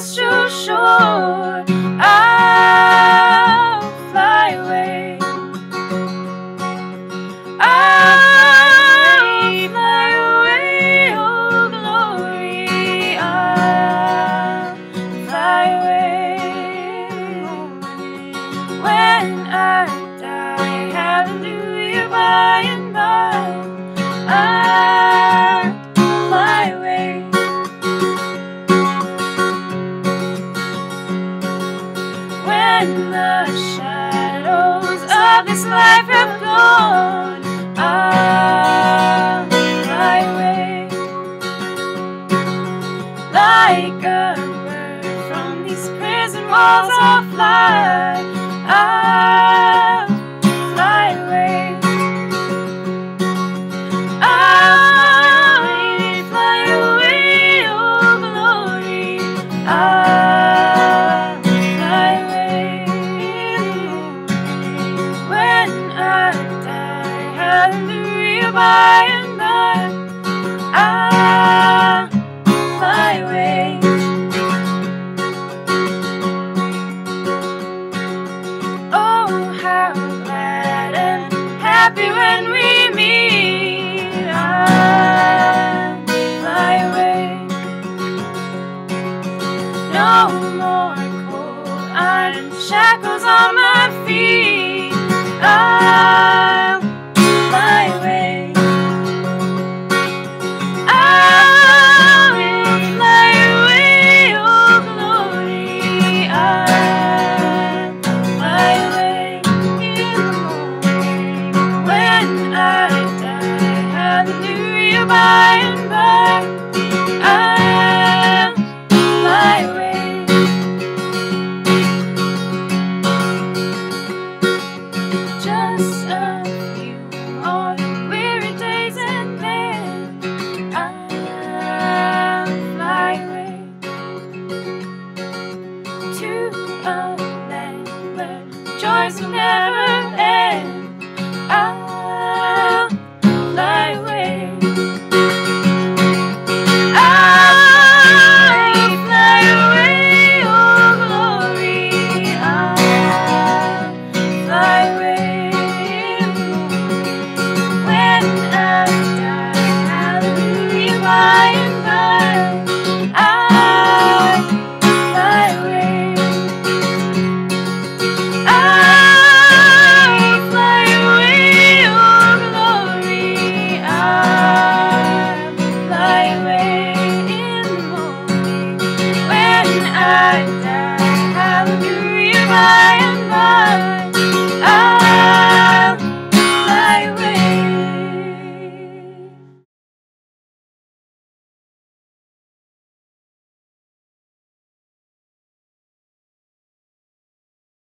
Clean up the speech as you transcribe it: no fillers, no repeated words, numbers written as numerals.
celestial shore, I'll fly away. I'll fly away, oh glory, I'll fly away. When I die, hallelujah, by and by, I'll fly away. When the shadows of this life have gone, I'll fly away. Like a bird from these prison walls, I'll fly. I'll fly away. I'll fly away, oh glory, I'll fly away. When I die, hallelujah, by and by, I'll fly away. Oh, how glad and happy when we meet, I'll fly away. No more cold iron shackles on my feet, I'll fly away. I'll fly away, oh glory, I'll fly away. When I die, hallelujah, by and by, I'll fly away. Just a few more weary days and then I'll fly away to a land where joys will never end. I'll fly away. I'll fly away, oh glory, I'll fly away. When I die, hallelujah, by and